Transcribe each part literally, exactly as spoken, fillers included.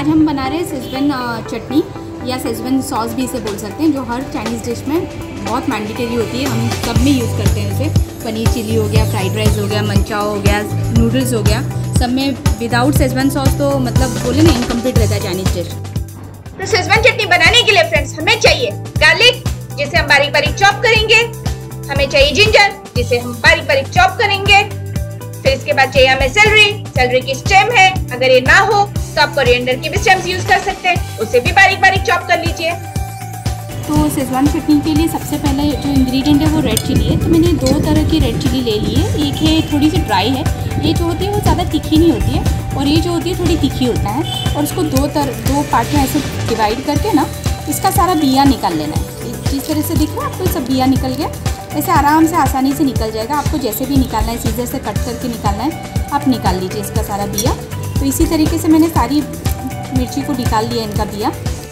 आज हम बना रहे हैं सेजवान चटनी या सेजवान सॉस भी इसे बोल सकते हैं, जो हर चाइनीज़ डिश में बहुत मैंडेटरी होती है। हम सब में यूज़ करते हैं उसे। पनीर चिली हो गया, फ्राइड राइस हो गया, मंचाओ हो गया, नूडल्स हो गया, सब में विदाउट सेजवान सॉस तो मतलब बोले ना इनकम्प्लीट रहता है चाइनीज़ डिश। तो सेजवान चटनी बनाने के लिए फ्रेंड्स हमें चाहिए गार्लिक, जिसे हम बारीक बारीक चॉप करेंगे। हमें चाहिए जिंजर, जिसे हम बारीक बारीक चॉप करेंगे। फिर इसके बाद चाहिए हमें सेलरी। सेलरी की स्टेम है, अगर ये ना हो तो आप कोरिएंडर की भी स्टेम्स यूज कर सकते हैं, उसे भी बारीक बारीक चॉप कर लीजिए। तो सेजवान चटनी के लिए सबसे पहले जो इंग्रेडिएंट है वो रेड चिली है। तो मैंने दो तरह की रेड चिली ले ली है। एक है थोड़ी सी ड्राई है, ये जो होती है वो ज़्यादा तीखी नहीं होती है, और ये जो होती है थोड़ी तीखी होता है। और उसको दो तर दो पार्ट में ऐसे डिवाइड करके ना इसका सारा बिया निकाल लेना है। जिस तरह से दिख रहा है आपको सब बिया निकल गया, ऐसे आराम से आसानी से निकल जाएगा। आपको जैसे भी निकालना है, सीजर से कट करके निकालना है, आप निकाल लीजिए इसका सारा बिया। तो इसी तरीके से मैंने सारी मिर्ची को निकाल लिया इनका बिया।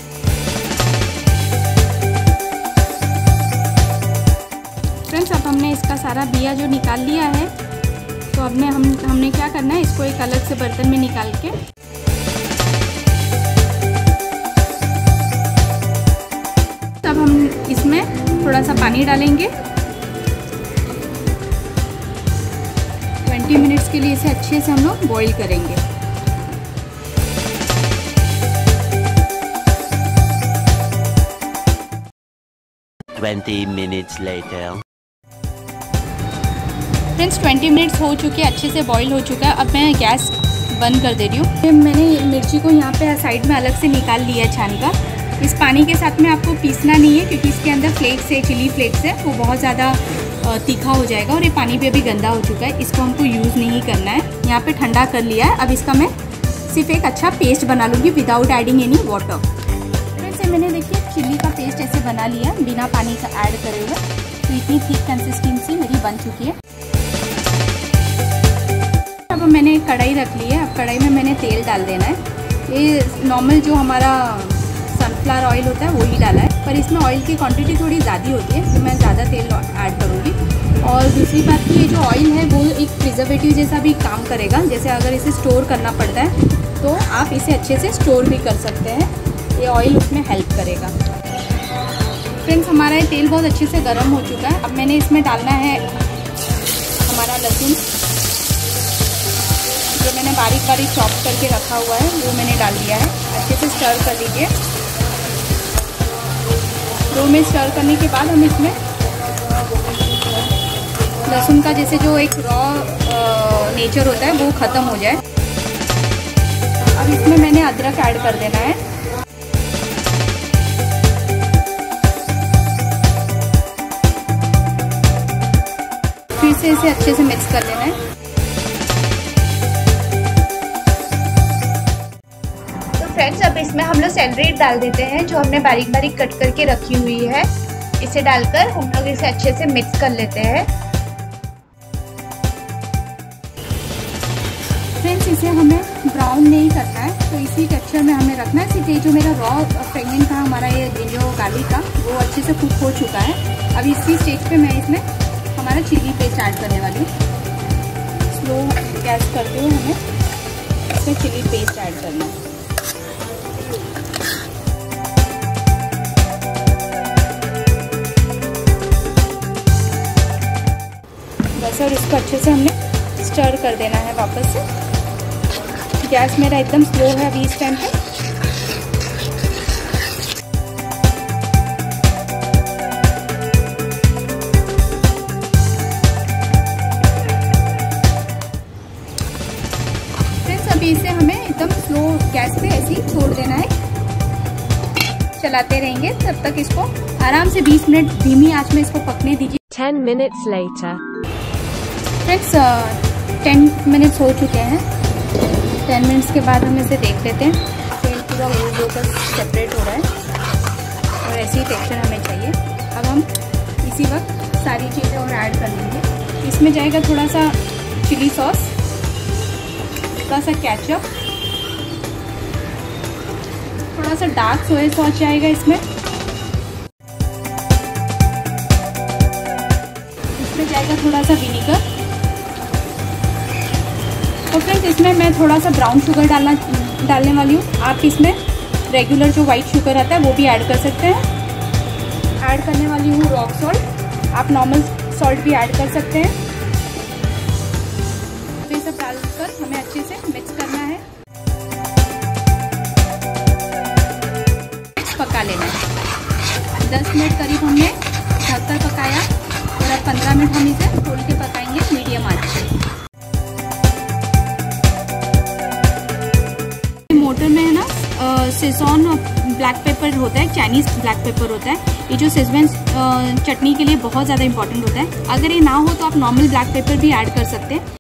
फ्रेंड्स अब हमने इसका सारा बिया जो निकाल लिया है, तो अब हम हमने क्या करना है, इसको एक अलग से बर्तन में निकाल के तब हम इसमें थोड़ा सा पानी डालेंगे। बीस मिनट्स के लिए इसे अच्छे से हम लोग बॉईल करेंगे। बीस मिनट्स लेटर। फ्रेंड्स बीस मिनट्स हो चुके हैं, अच्छे से बॉईल हो चुका है। अब मैं गैस बंद कर दे रही हूँ। मैंने मिर्ची को यहाँ पे साइड में अलग से निकाल लिया है छान कर। इस पानी के साथ में आपको पीसना नहीं है, क्योंकि इसके अंदर फ्लेक्स है, चिली फ्लेक्स है, वो बहुत ज़्यादा तीखा हो जाएगा और ये पानी भी अभी गंदा हो चुका है। इसको हमको यूज़ नहीं करना है। यहाँ पे ठंडा कर लिया है। अब इसका मैं सिर्फ एक अच्छा पेस्ट बना लूँगी विदाउट एडिंग एनी वाटर। वैसे मैंने देखिए चिली का पेस्ट ऐसे बना लिया बिना पानी का ऐड करे हुए। तो इतनी थिक कंसिस्टेंसी मेरी बन चुकी है। अब मैंने एक कढ़ाई रख ली है। अब कढ़ाई में मैंने तेल डाल देना है। ये नॉर्मल जो हमारा सनफ्लावर ऑयल होता है वही डाला है, पर इसमें ऑयल की क्वांटिटी थोड़ी ज़्यादा होती है, तो मैं ज़्यादा तेल ऐड करूँगी। और दूसरी बात कि ये जो ऑयल है वो एक प्रिजर्वेटिव जैसा भी काम करेगा। जैसे अगर इसे स्टोर करना पड़ता है तो आप इसे अच्छे से स्टोर भी कर सकते हैं, ये ऑयल उसमें हेल्प करेगा। फ्रेंड्स हमारा ये तेल बहुत अच्छे से गर्म हो चुका है। अब मैंने इसमें डालना है हमारा लहसुन, जो मैंने बारीक बारीक चॉप करके रखा हुआ है वो मैंने डाल दिया है। अच्छे से स्टर कर लीजिए। दो में स्टर करने के बाद हम इसमें लहसुन का जैसे जो एक रॉ नेचर होता है वो ख़त्म हो जाए। अब इसमें मैंने अदरक ऐड कर देना है। फिर से इसे अच्छे से मिक्स कर लेना है। फ्रेंड्स अब इसमें हम लोग सेलरी डाल देते हैं, जो हमने बारीक बारीक कट करके रखी हुई है। इसे डालकर हम लोग इसे अच्छे से मिक्स कर लेते हैं। फ्रेंड्स इसे हमें ब्राउन नहीं करना है, तो इसी टेक्सचर में हमें रखना है। सिर्फ ये जो मेरा रॉ फ्रेगमेंट था हमारा ये जो गार्लिक का, वो अच्छे से कुक हो चुका है। अब इसी स्टेज पे मैं इसमें हमारा चिली पेस्ट ऐड करने वाली हूँ। स्लो गैस करते हुए हमें इसमें चिली पेस्ट ऐड करना है। बस, और इसको अच्छे से हमने स्टर कर देना है वापस से। गैस मेरा एकदम स्लो है अभी इस टाइम पे। फ्रेंड्स अभी इसे हमें एकदम स्लो गैस पे ऐसे ही छोड़ देना है। चलाते रहेंगे तब तक इसको आराम से बीस मिनट धीमी आंच में इसको पकने दीजिए। ten minutes later. Friends ten minutes हो चुके हैं। टेन मिनट्स के बाद हम इसे देख लेते हैं। तेल पूरा लूज होकर सेपरेट हो रहा है और ऐसी ही टेक्सचर हमें चाहिए। अब हम इसी वक्त सारी चीज़ें और ऐड कर लेंगे। इसमें जाएगा थोड़ा सा चिली सॉस, थोड़ा सा केचप, थोड़ा सा डार्क सोया सॉस जाएगा इसमें। इसमें जाएगा थोड़ा सा विनीगर, तो फ्रेंड्स इसमें मैं थोड़ा सा ब्राउन शुगर डालना डालने वाली हूँ। आप इसमें रेगुलर जो वाइट शुगर आता है वो भी ऐड कर सकते हैं। ऐड करने वाली हूँ रॉक सॉल्ट, आप नॉर्मल सॉल्ट भी ऐड कर सकते हैं। तो ये सब डालकर हमें अच्छे से मिक्स करना है, पका लेना है। दस मिनट करीब हमने ढककर पकाया और अब पंद्रह मिनट हम इसे खोल के पकाएंगे मीडियम आंच पे। मोटर में है ना सेजवान ब्लैक पेपर होता है, चाइनीज़ ब्लैक पेपर होता है। ये जो सेजवान चटनी के लिए बहुत ज़्यादा इंपॉर्टेंट होता है। अगर ये ना हो तो आप नॉर्मल ब्लैक पेपर भी ऐड कर सकते हैं।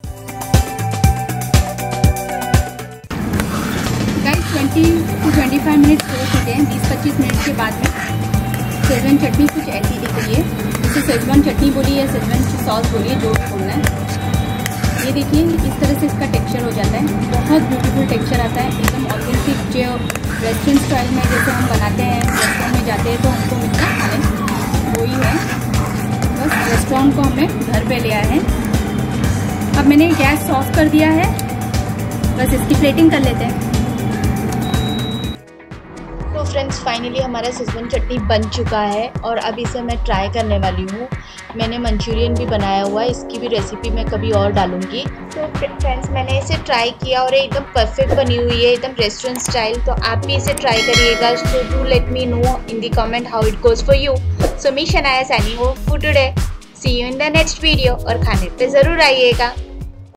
Guys twenty two twenty five minute हो चुके हैं। बीस पच्चीस मिनट के बाद में सेजवान चटनी कुछ ऐसी दिख रही है, जिसे सेजवान चटनी बोलिए या सेजवान सॉस बोलिए, जो भी बोलना है। ये देखिए इस तरह से इसका टेक्सचर हो जाता है, बहुत ब्यूटीफुल टेक्सचर आता है, एकदम ऑथेंटिक जो रेस्टोरेंट स्टाइल में जैसे हम बनाते हैं, रेस्टोरेंट में जाते हैं तो हमको मिलता है खाने, वही है। बस रेस्टोरेंट को हमने घर पे ले आए हैं। अब मैंने गैस ऑफ कर दिया है, बस इसकी प्लेटिंग कर लेते हैं। तो फ्रेंड्स फाइनली हमारा सेजवान चटनी बन चुका है और अब इसे मैं ट्राई करने वाली हूँ। मैंने मंचूरियन भी बनाया हुआ है, इसकी भी रेसिपी मैं कभी और डालूंगी। तो फ्रेंड्स मैंने इसे ट्राई किया और एकदम परफेक्ट बनी हुई है, एकदम रेस्टोरेंट स्टाइल। तो आप भी इसे ट्राई करिएगा। So do let me know in the comment how it goes for you. So me Shanaya signing off for today, see you in the next video. और खाने पे ज़रूर आइएगा।